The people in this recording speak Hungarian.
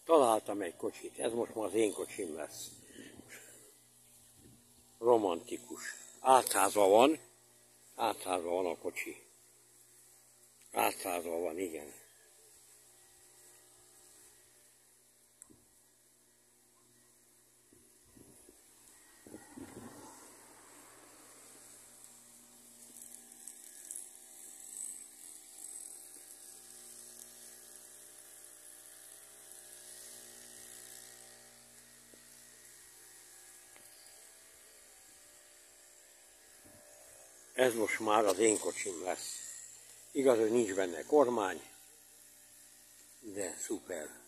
Találtam egy kocsit, ez most már az én kocsim lesz. Romantikus. Átházva van a kocsi. Átházva van, igen. Ez most már az én kocsim lesz. Igaz, hogy nincs benne kormány, de szuper.